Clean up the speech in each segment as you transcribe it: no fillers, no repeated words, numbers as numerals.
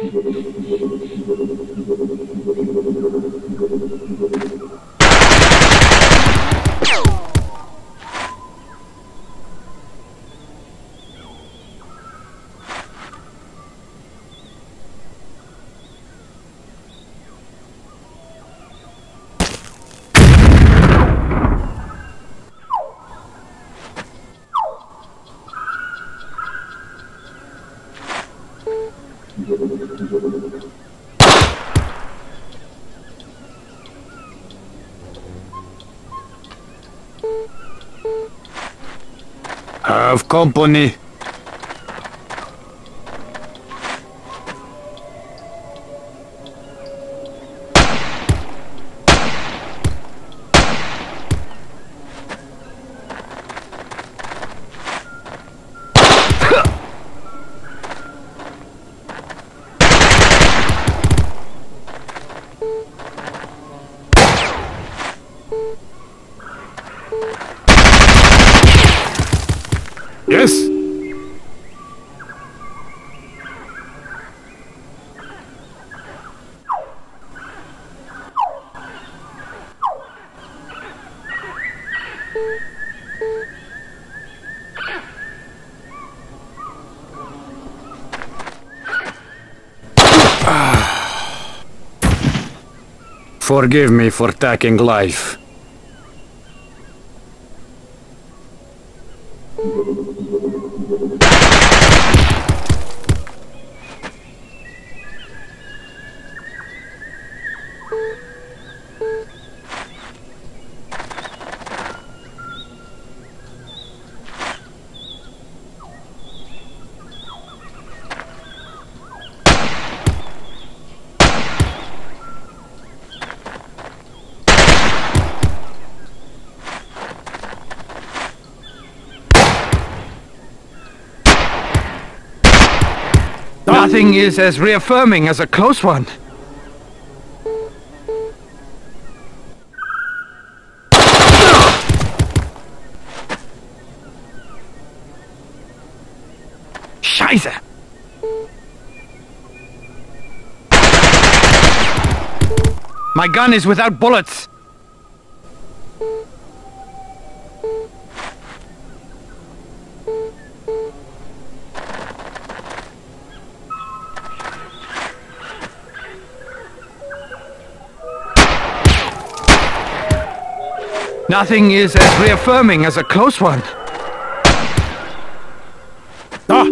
Have company. Yes. Forgive me for taking life. Nothing is as reaffirming as a close one. Scheiße! My gun is without bullets. Nothing is as reaffirming as a close one. Ah!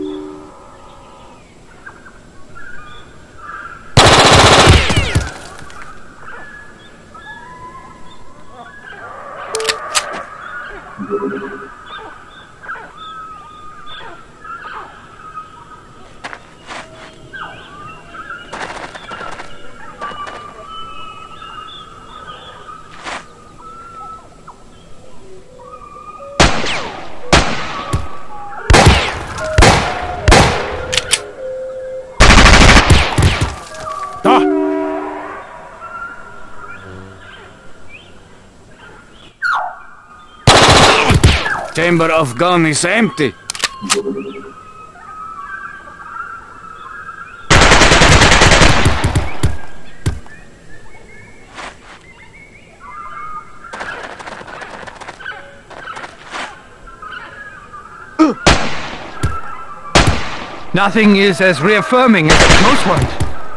Chamber of gun is empty. Nothing is as reaffirming as a close one.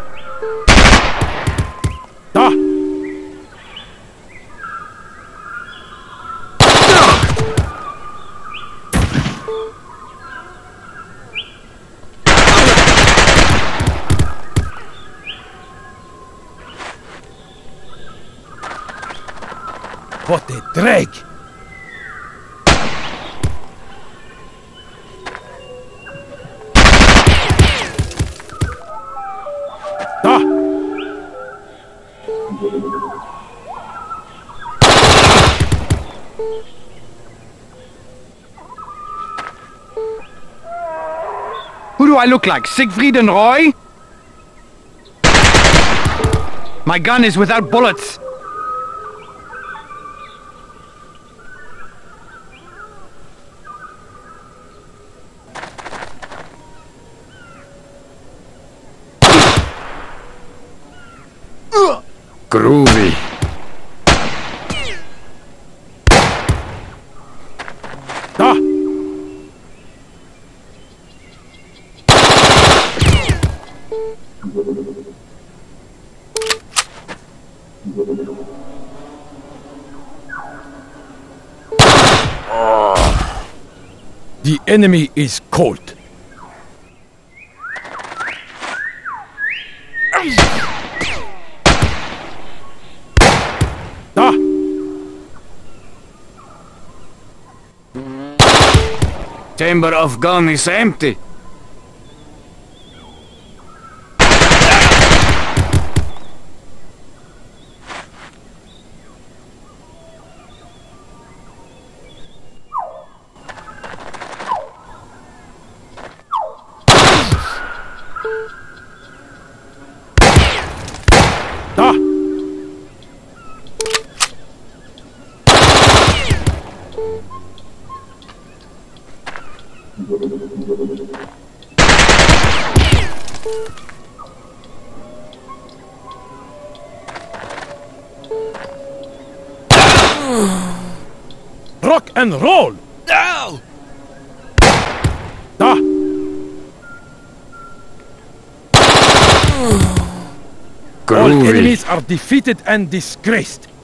Ah! What a drag! Ah! Who do I look like? Siegfried and Roy? My gun is without bullets. Groovy. Da! The enemy is cold. Da! Chamber of gun is empty. Da! Rock and roll! No! Da! All Groovy. enemies are defeated and disgraced.